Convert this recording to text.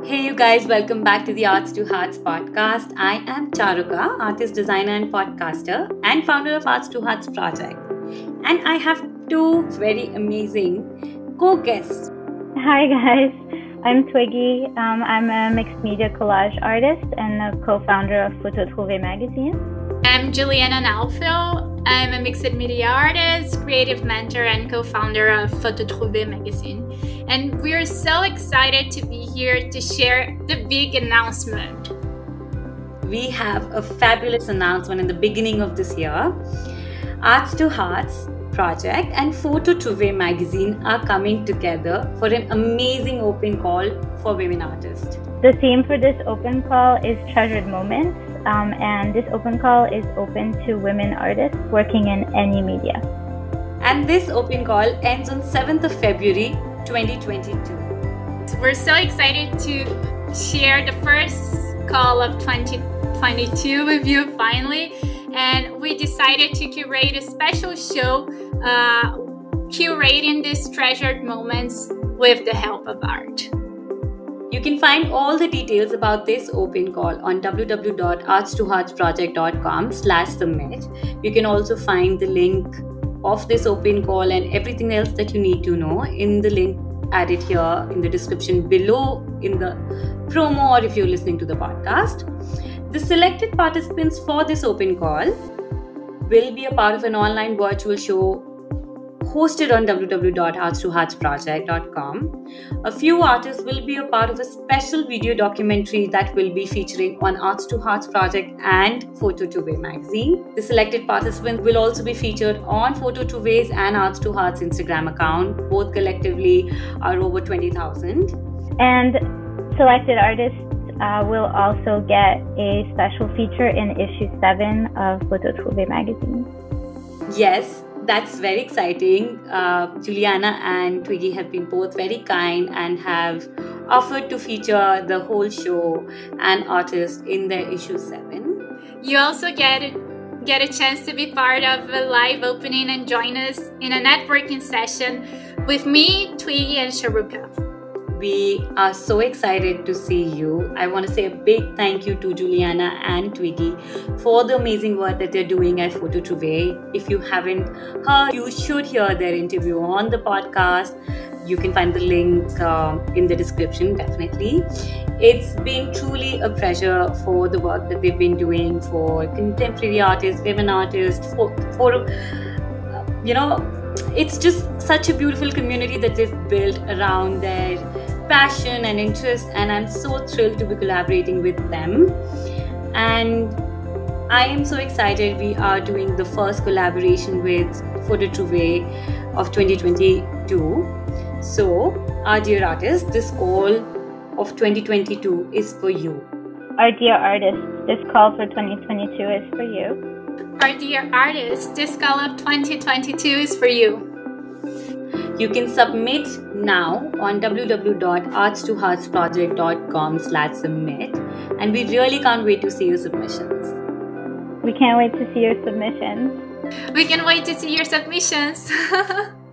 Hey, you guys, welcome back to the Arts to Hearts podcast. I am Charuka, artist, designer, and podcaster, and founder of Arts to Hearts project. And I have two very amazing co guests. Hi, guys. I'm Twiggy. I'm a mixed media collage artist and a co founder of Photo Trouvé magazine. I'm Juliana Nalfil. I'm a mixed media artist, creative mentor, and co-founder of Photo Trouvé magazine. And we're so excited to be here to share the big announcement. We have a fabulous announcement in the beginning of this year. Arts to Hearts project and Photo Trouvé magazine are coming together for an amazing open call for women artists. The theme for this open call is Treasured Moments, and this open call is open to women artists working in any media. And this open call ends on 7th of February 2022. We're so excited to share the first call of 2022 with you finally. And we decided to curate a special show curating these treasured moments with the help of art. You can find all the details about this open call on www.arts2heartsproject.com/submit. You can also find the link of this open call and everything else that you need to know in the link added here in the description below in the promo, or if you're listening to the podcast. The selected participants for this open call will be a part of an online virtual show hosted on www.arts2heartsproject.com. A few artists will be a part of a special video documentary that will be featuring on Arts to Hearts project and Photo Trouvé magazine. The selected participants will also be featured on Photo Trouvé's and Arts to Hearts Instagram account. Both collectively are over 20,000. And selected artists will also get a special feature in issue 7 of Photo Trouvé magazine. Yes, that's very exciting. Juliana and Twiggy have been both very kind and have offered to feature the whole show and artists in their issue 7. You also get a chance to be part of a live opening and join us in a networking session with me, Twiggy, and Charuka. We are so excited to see you. I want to say a big thank you to Juliana and Twiggy for the amazing work that they're doing at Photo Trouvé. If you haven't heard, you should hear their interview on the podcast. You can find the link in the description, definitely. It's been truly a pleasure for the work that they've been doing for contemporary artists, women artists, it's just such a beautiful community that they've built around their passion and interest, and I'm so thrilled to be collaborating with them. And I am so excited we are doing the first collaboration with Photo Trouvé of 2022. So, our dear artists, this call of 2022 is for you. Our dear artists, this call for 2022 is for you. Our dear artists, this call of 2022 is for you. You can submit now on www.arts2heartsproject.com/submit, and we really can't wait to see your submissions. We can't wait to see your submissions. We can wait to see your submissions.